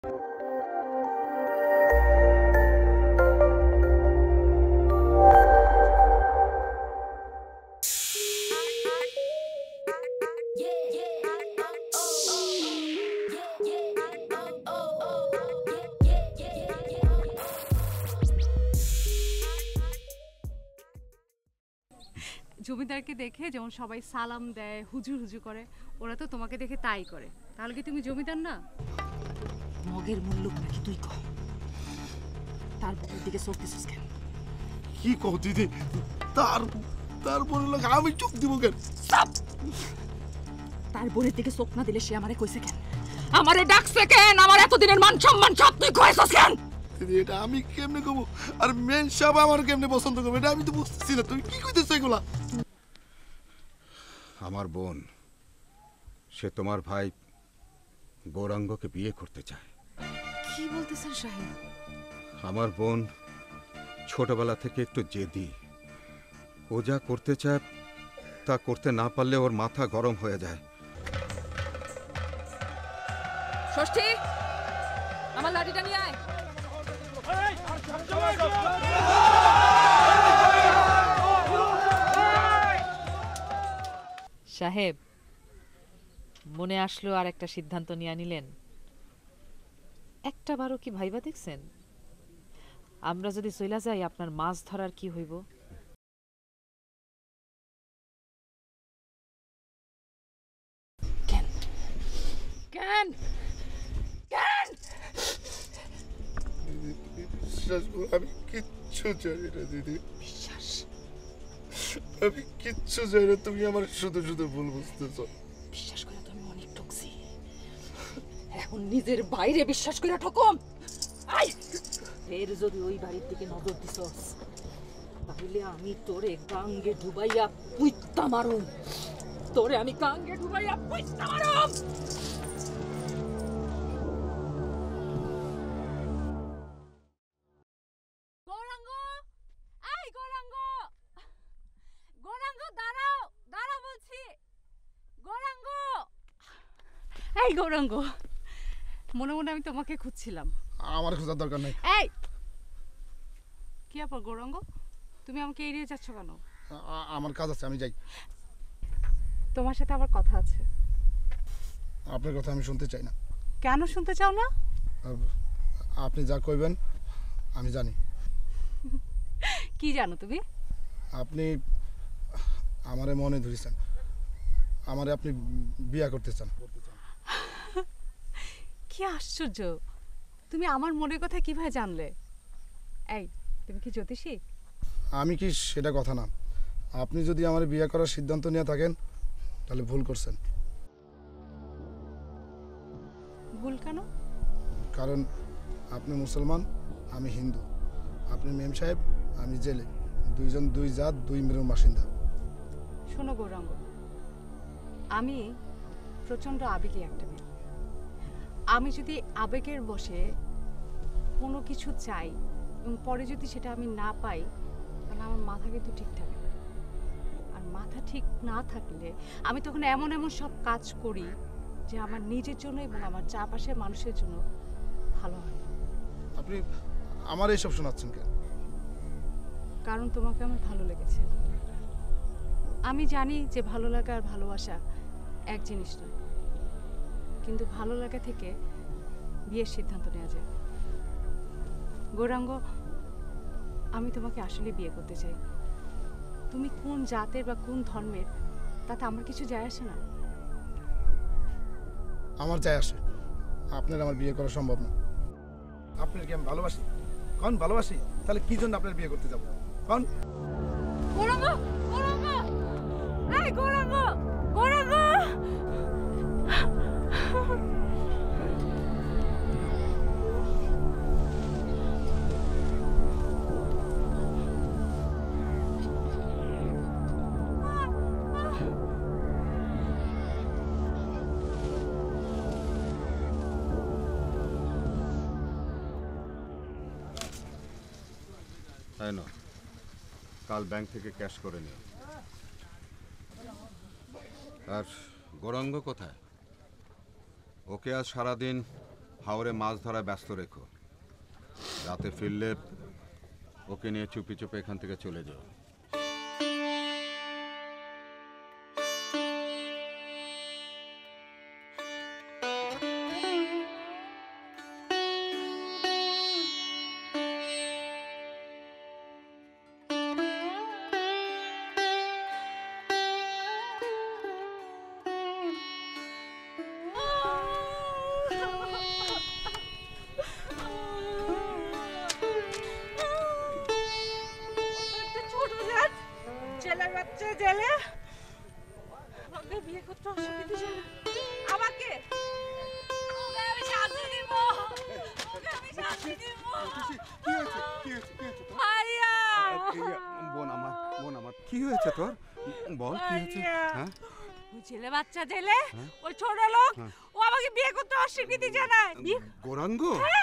জমিদারকে দেখে যেমন সবাই সালাম দেয়, হুজুর হুজুর করে, ওরা তো তোমাকে দেখে তাই করে। তাহলে কি তুমি জমিদার না? মগের মূল্য নাকি তুই কহ? তার বোনের দিকে চোখ দিছিস কেন? কি কহ দিদি? তার বোনের লোক আমি চোখ দিব কেন? তার বোনের দিকে চোখ না দিলে সে আমারে কইছে কেন? আমারে ডাকছে কেন? আমার এতদিনের মান সম্মান সব তুই কইছস কেন? দিদি এটা আমি কেমনে কব? আর মেন সাহেব আমার কেমনে পছন্দ করবে এটা আমি তো বুঝতেছি না। তুমি কি কইতেছ এগুলা? আমার বোন, সে তোমার ভাই গৌরাঙ্গকে বিয়ে করতে চায়। কি বলতেছেন শাহিন? আমার বোন ছোটবেলা থেকে একটু জেদি। ও যা করতে চায় তা করতে না পারলে ওর মাথা গরম হয়ে যায়। ষষ্ঠী, আমার লাঠিটা নিয়ে আয়। সাহেব, মনে আসলো আর একটা সিদ্ধান্ত নিয়ে নিলেন। একটা বারও কি ভাইবা দেখছেন? আমরা যদি চইলা যাই আপনার মাছ ধরার কি হইব? কেন কেন কেন? আমি কিচ্ছু জানি না দিদি। বিশ্বাস? আমি কিচ্ছু জানি না। তুমি আমার শুধু শুধু ভুল বুঝতেছ। বিশ্বাস করে তুমি অনেক ঠকছি। এখন নিজের বাইরে বিশ্বাস করে ঠকম। আই ফের যদি ওই বাড়ির দিকে নজর দিছস তাহলে আমি তোরে গাঙ্গে ডুবাইয়া পুইত্তা মারুম। তোরে আমি গাঙ্গে ডুবাইয়া পুইত্তা মারুম। গৌরাঙ্গ, এই গৌরাঙ্গ, গৌরাঙ্গ দাঁড়াও, দাঁড়াও বলছি। গৌরাঙ্গ, এই গৌরাঙ্গ, মনে মনে আমি তোমাকে খুঁজছিলাম। আমার খোঁজার দরকার নেই। এই কি ব্যাপার গৌরাঙ্গ, তুমি আমাকে এড়িয়ে যাচ্ছ কেন? আমার কাজ আছে, আমি যাই। তোমার সাথে আবার কথা আছে। আপনার কথা আমি শুনতে চাই না। কেন শুনতে চাও না? আপনি যা কইবেন আমি জানি। কি জানো তুমি? আপনি আমারে মনে ধরেছেন, আমারে আপনি বিয়া করতে চান। কি আশ্চর্য, তুমি আমার মনের কথা কিভাবে জানলে? এই তুমি কি জ্যোতিষী? আমি কি সেটা কথা না। আপনি যদি আমার বিয়ে করার সিদ্ধান্ত নিয়ে থাকেন তাহলে ভুল করছেন। ভুল কেন? কারণ আপনি মুসলমান, আমি হিন্দু। আপনি মেম সাহেব, আমি জেলে। দুইজন দুই জাত, দুই মেরুর বাসিন্দা। শোনো গৌরাঙ্গ, আমি প্রচণ্ড আবেগী একটা মেয়ে। আমি যদি আবেগের বশে কোনো কিছু চাই এবং পরে যদি সেটা আমি না পাই তাহলে আমার মাথা কিন্তু ঠিক থাকে না। আর মাথা ঠিক না থাকলে আমি তখন এমন এমন সব কাজ করি যে আমার নিজের জন্য এবং আমার চারপাশের মানুষের জন্য ভালো হয়। আপনি আমার এইসব শোনাচ্ছেন কেন? কারণ তোমাকে আমার ভালো লেগেছে। আমি জানি যে ভালো লাগা আর ভালোবাসা এক জিনিস নয়, কিন্তু ভালো লাগা থেকে বিয়ের সিদ্ধান্ত নেওয়া যায়। গৌরাঙ্গ, আমি তোমাকে আসলে বিয়ে করতে চাই। তুমি কোন জাতের বা কোন ধর্মের তাতে আমার কিছু যায় আসে না। আমার যায় আসে। আপনার আমার বিয়ে করা সম্ভব না। আপনার কি আমি ভালোবাসি? কোন ভালোবাসি? তাহলে কি জন্য আপনার বিয়ে করতে যাব? কোন? গৌরাঙ্গ, গৌরাঙ্গ, এই গৌরাঙ্গ, গৌরাঙ্গ। তাই না? কাল ব্যাংক থেকে ক্যাশ করে নিও। আর গৌরাঙ্গ কোথায়? ওকে আজ সারাদিন হাওরে মাছ ধরায় ব্যস্ত রেখো। রাতে ফিরলে ওকে নিয়ে চুপি চুপি এখান থেকে চলে যাও। ছোট জাত ছেলের বাচ্চা জেলে আমাকে বিয়ে করতে অসুবিধা ছিল আমাকে ওকে আমি শাস্তি দিব ওকে আমি শাস্তি দিব ভাইয়া বোন আমার কি হয়েছে তোর? বল কি হয়েছে? হ্যাঁ ওই ছেলে বাচ্চা জেলে ওই ছোট লোক ও আমাকে বিয়ে করতে অস্বীকৃতি জানায় গৌরাঙ্গ?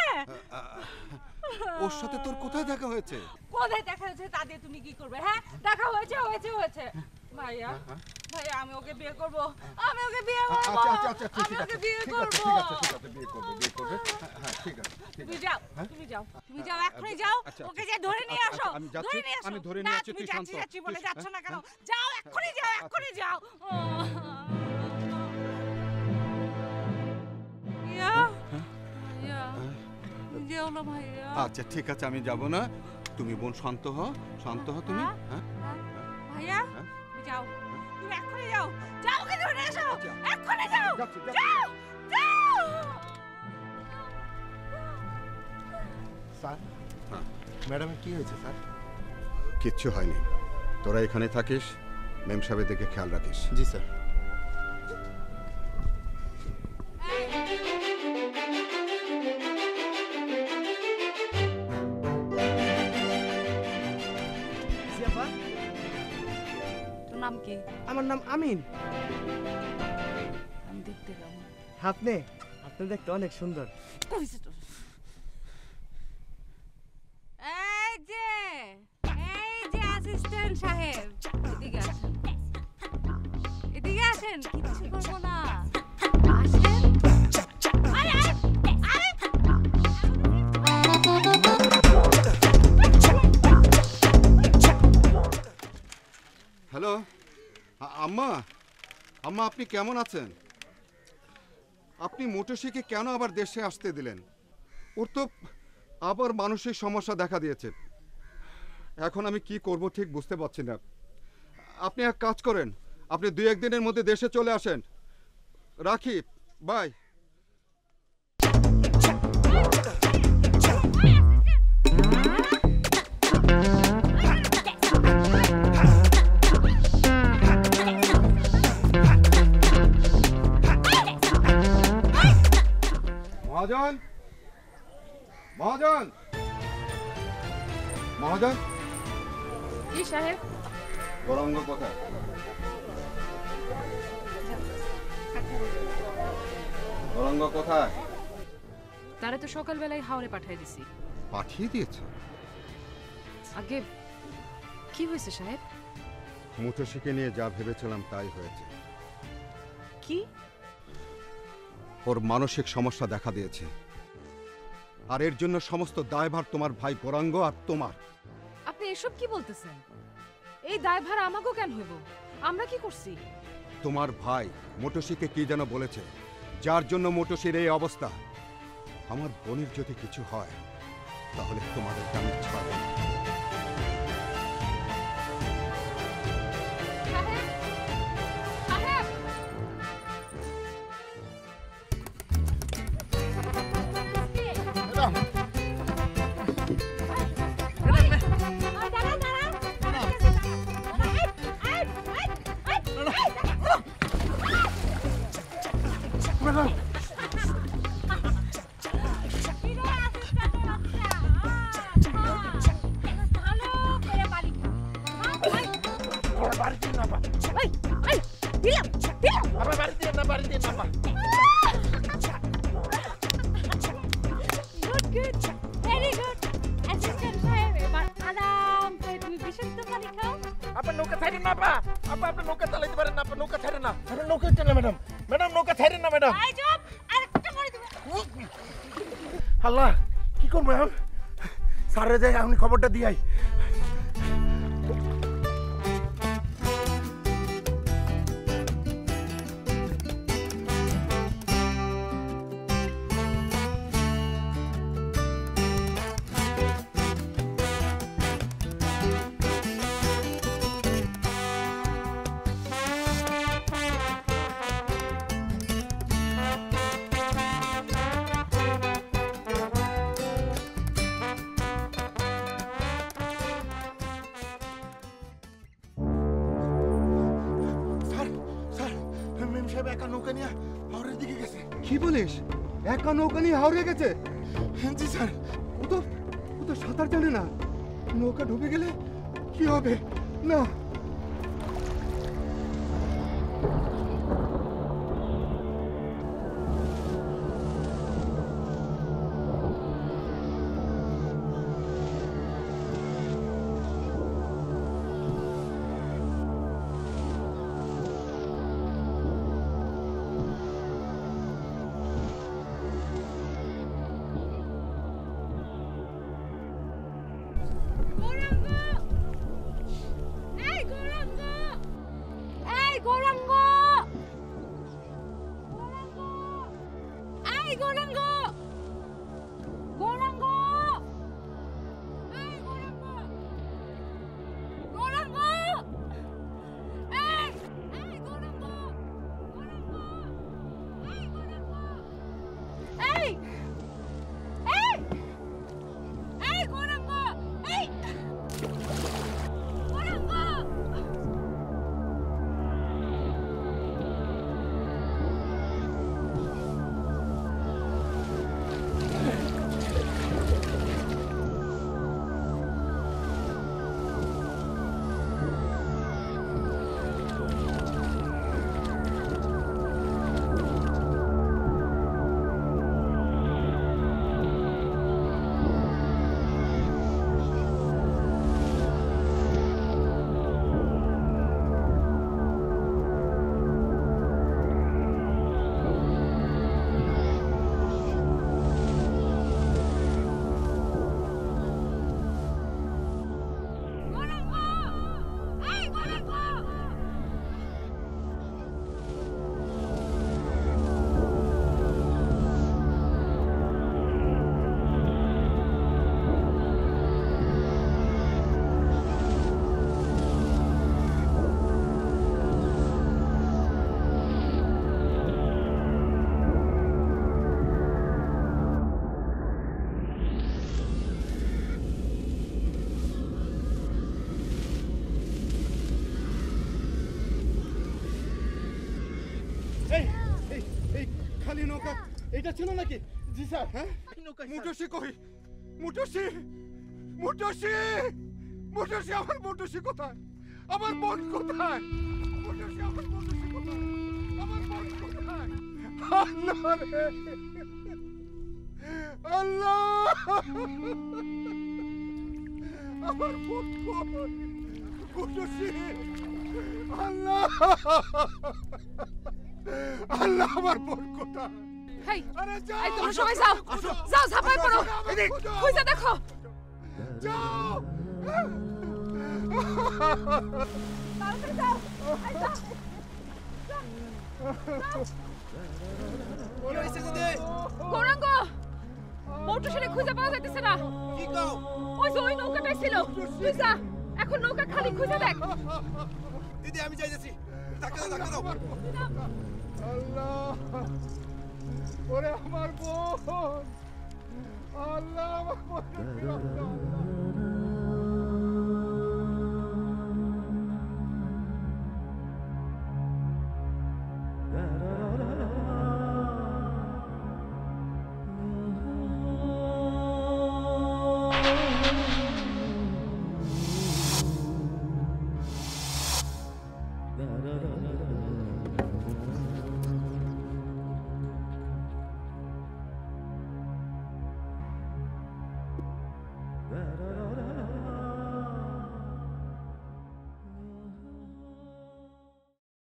ওর সাথে তোর কোথায় দেখা হয়েছে? কোথায় দেখা হয়েছে তা দিয়ে তুমি কি করবে? হ্যাঁ দেখা হয়েছে হয়েছে হয়েছে ভাইয়া ভাইয়া আমি ওকে বিয়ে করব আমি ওকে বিয়ে করব আমি ওকে বিয়ে করব বিয়ে করবে। হ্যাঁ ঠিক আছে তুমি যাও তুমি যাও এখনই যাও ওকে যে ধরে নিয়ে আসো আমি যাচ্ছি, ধরে নিয়ে আসো আমি ধরে নিয়ে আসছি, তুমি তুই শান্ত হ। যাচ্ছি বলে যাচ্ছ না কেন যাও এখনই যাও ভাইয়া ভাইয়া যেও না ভাইয়া আচ্ছা ঠিক আছে, আমি যাব না। তুমি বোন শান্ত হও তুমি। হ্যাঁ ভাইয়া হ্যাঁ? তুমি যাও তুমি এখনই যাও ওকে ধরে নিয়ে আসো এখনই যাও যাচ্ছি। যাও স্যার হ্যাঁ। ম্যাডামের কি হয়েছে স্যার? কিচ্ছু হয়নি, তোরা এখানে থাকিস, মেম সাহেবের দিকে খেয়াল রাখিস। জি স্যার। তোর নাম কি? আমার নাম আমিন। আমি দেখতে কেমন? আপনি আপনি দেখতে অনেক সুন্দর। এই যে অ্যাসিস্ট্যান্ট সাহেব এদিকে আসেন কিছু করবো না আসেন হ্যালো আম্মা, আপনি কেমন আছেন? আপনি মোটরসাইকে কেন আবার দেশে আসতে দিলেন? ওর তো আবার মানসিক সমস্যা দেখা দিয়েছে। এখন আমি কি করব ঠিক বুঝতে পারছি না। আপনি এক কাজ করেন, আপনি 2-1 দিনের মধ্যে দেশে চলে আসেন। রাখি, বাই। মহাজন, জি সাহেব। গৌরাঙ্গ কোথায়? গৌরাঙ্গ কোথায়? তারা তো সকালবেলায় হাওড়ে পাঠিয়ে দিছি। পাঠিয়ে দিয়েছে? আগে কি হয়েছে সাহেব? মোটরসাইকে নিয়ে যা ভেবেছিলাম তাই হয়েছে। কি? ওর মানসিক সমস্যা দেখা দিয়েছে, আর এর জন্য সমস্ত দায়ভার তোমার ভাই গৌরাঙ্গ আর তোমার। আপনি এসব কি বলতেছেন? এই দায়ভার আমাকেও কেন হইব? আমরা কি করছি? তোমার ভাই মোটরসাইকে কি যেন বলেছে, যার জন্য মোটরসাইকের এই অবস্থা। আমার বোনের যদি কিছু হয় তাহলে তোমাদেরকে আমি ছাড়ব না। আপনার নৌকা ছাড়েন না আপা, আপনার নৌকা চালাইতে পারেন না, আপনার নৌকা ছাড়েন না, আপনার নৌকা চালান ম্যাডাম, নৌকা ছাড়েন না ম্যাডাম। আল্লাহ কি করবো এখন? স্যারে যাই আমি খবরটা দিয়াই। স্যার স্যার মেম সাহেব একা নৌকা নিয়ে হাওড়ের দিকে গেছে। কি বলিস? একা নৌকা নিয়ে হাওড়ে গেছে? জি স্যার। ও তো সাঁতার জানে না। নৌকা ডুবে গেলে কি হবে? না, গৌরাঙ্গ! এই গৌরাঙ্গ! এই গৌরাঙ্গ! গৌরাঙ্গ! এই গৌরাঙ্গ! গৌরাঙ্গ! এই গৌরাঙ্গ! গৌরাঙ্গ! এই! এই গৌরাঙ্গ! গৌরাঙ্গ! এই গৌরাঙ্গ! এই! এই! এই গৌরাঙ্গ! এই! গৌরাঙ্গ! গৌরাঙ্গ! এই গৌরাঙ্গ! এই এই এই খালি নৌকা এটা ছিল নাকি? জি স্যার। হ্যাঁ, নৌকা মুটুসি কই? মুটুসি! মুটুসি! মুটুসি, আমার মুটুসি কোথায়? আমার বোন কোথায়? মুটুসি, আমার মুটুসি কোথায়? আমার বোন কোথায়? আল্লাহ রে! আল্লাহ! আমার বোন কই? মুটুসি! আল্লাহ! আল্লাহ, আমার বোন কোথায়? হেই! আরে যাও! এই তোমরা সবাই যাও! যাও, ঝাঁপায় পড়ো! খুঁজে দেখো! যাও! তাড়াতাড়ি যাও! এই যাও! গৌরাঙ্গ! মৌটুসিনে খুঁজে পাওয়া যাইতেছে না। কি কও? ওই যে ওই নৌকাটাই ছিল। তুই যা, এখন নৌকা খালি খুঁজে দেখ। দিদি আমি যাইতেছি। ধাক্কা দাও। আল্লাহ! ওরে আমার বোন! আল্লাহ, আমার বোনকে ফিরাও দাও, আল্লাহ!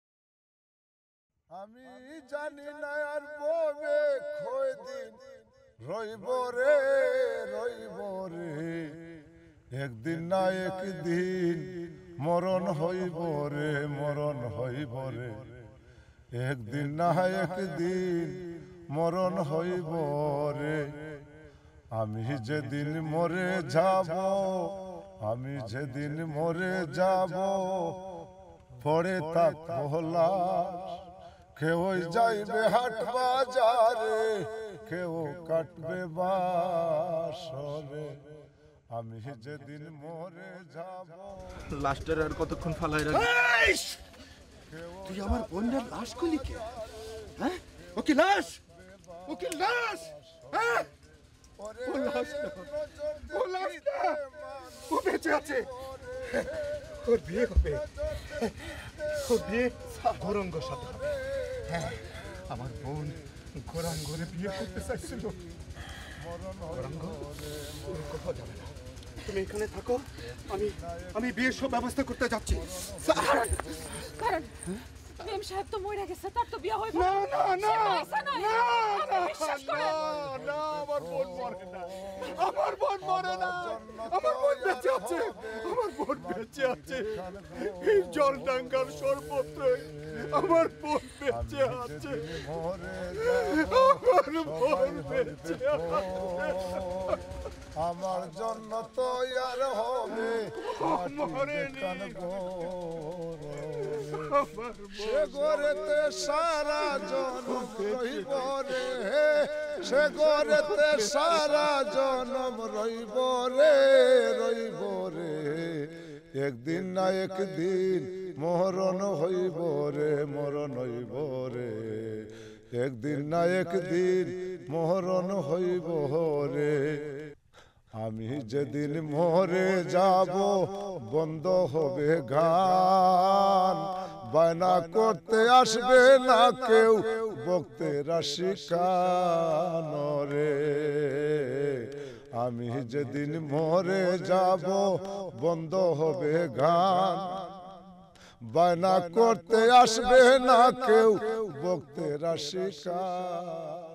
আমি জানি না আর ববে খয় দিন রইব রে রইব রে, একদিন না একদিন মরণ হইব রে, মরণ হইব রে, একদিন না একদিন মরণ হইব রে। আমি যেদিন মরে যাব, আমি যেদিন মরে যাব, পড়ে থাকবো লাশ, কেউ যাইবে হাট বাজারে, কেউ কাটবে বাসরে, আমি যেদিন মরে যাব। লাস্টের আর কতক্ষণ ফালাই রাখবি? তুই আমার বোনের লাশ করলি কে? হ্যাঁ, ও কি লাশ? ও কি লাশ? হ্যাঁ, ও লাশ না, ও লাশ না, ও বেঁচে আছে। ওর বিয়ে হবে, ওর বিয়ে গৌরাঙ্গর সাথে হবে। হ্যাঁ, আমার বোন গৌরাঙ্গরে বিয়ে করতে চাইছিল। গৌরাঙ্গ ওর কোথাও যাবে না, তুমি এখানে থাকো, আমি বিয়ের সব ব্যবস্থা করতে যাচ্ছি। কারণ মেম সাহেব তো মরে গেছে, তার তো বিয়ে হইব না না না না, বিশ্বাস করেন। না, আমার বোন মরে না, আমার বোন মরে না, আমার বোন বেঁচে আছে, আমার বোন বেঁচে আছে। এই জলডাঙ্গার সর্বত্র আমার বোন বেঁচে আছে, আমার বোন বেঁচে আছে। আমার জন্য তৈয়ার হবে সে গরেতে সারা জনম রইব রে, সে গরেতে সারা জনম রইব রে, রইব রে, একদিন না একদিন মরণ হইব রে, মরণ হইব রে, একদিন না একদিন মরণ হইব রে। আমি যেদিন মরে যাব বন্ধ হবে গান, বায়না করতে আসবে না কেউ বক্তেরা শিখান রে। আমি যেদিন মরে যাব বন্ধ হবে গান, বায়না করতে আসবে না কেউ বক্তেরা শিখান।